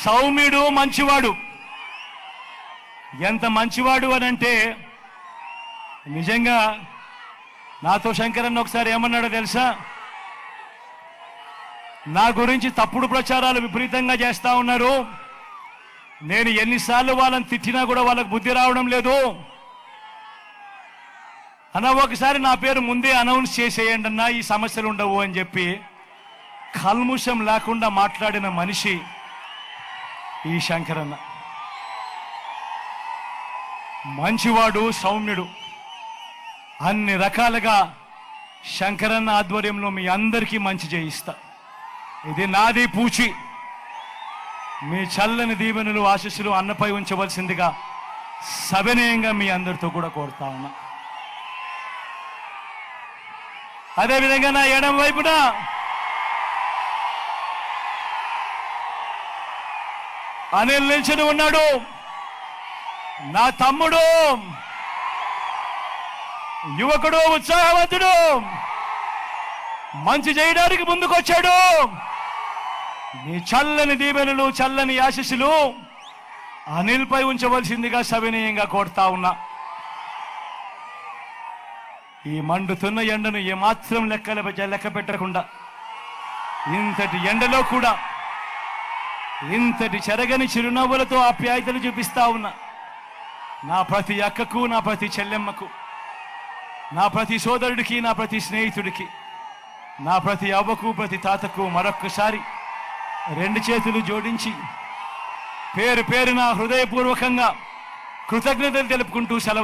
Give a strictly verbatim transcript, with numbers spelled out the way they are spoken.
సౌమ్యుడు మంచివాడు. ఎంత మంచివాడు అని అంటే నిజంగా నాతో శంకరన్న ఒకసారి ఏమన్నాడో తెలుసా? నా గురించి తప్పుడు ప్రచారాలు విపరీతంగా చేస్తా ఉన్నారు, నేను ఎన్నిసార్లు వాళ్ళని తిట్టినా కూడా వాళ్ళకు బుద్ధి రావడం లేదు అన్న, ఒకసారి నా పేరు ముందే అనౌన్స్ చేసేయండి అన్నా, ఈ సమస్యలు ఉండవు అని చెప్పి కల్ముషం లేకుండా మాట్లాడిన మనిషి ఈ శంకరన్న. మంచివాడు, సౌమ్యుడు. అన్ని రకాలుగా శంకరన్న ఆధ్వర్యంలో మీ అందరికీ మంచి చేయిస్తా. ఇది నాది పూచి. మీ చల్లని దీవెనలు ఆశీస్సులు అన్నపై ఉంచవలసిందిగా సవినయంగా మీ అందరితో కూడా కోరుతా ఉన్నా. అదేవిధంగా నా ఎడం వైపున అనిల్ నిల్చుని ఉన్నాడు, నా తమ్ముడు, యువకుడు, ఉత్సాహవంతుడు, మంచి చేయడానికి ముందుకొచ్చాడు. నీ చల్లని దీవెనలు, చల్లని ఆశీస్సులు అనిల్ పై ఉంచవలసిందిగా సవినయంగా కోరుతా ఉన్నా. ఈ మండుతున్న ఎండను ఏమాత్రం లెక్కల లెక్క పెట్టకుండా ఇంతటి ఎండలో కూడా ఇంతటి చెరగని చిరునవ్వులతో ఆప్యాయతలు చూపిస్తా ఉన్నా నా ప్రతి అక్కకు, నా ప్రతి చెల్లెమ్మకు, నా ప్రతి సోదరుడికి, నా ప్రతి స్నేహితుడికి, నా ప్రతి అవ్వకు, ప్రతి తాతకు మరొక్కసారి రెండు చేతులు జోడించి పేరు పేరున హృదయపూర్వకంగా కృతజ్ఞతలు తెలుపుకుంటూ సెలవు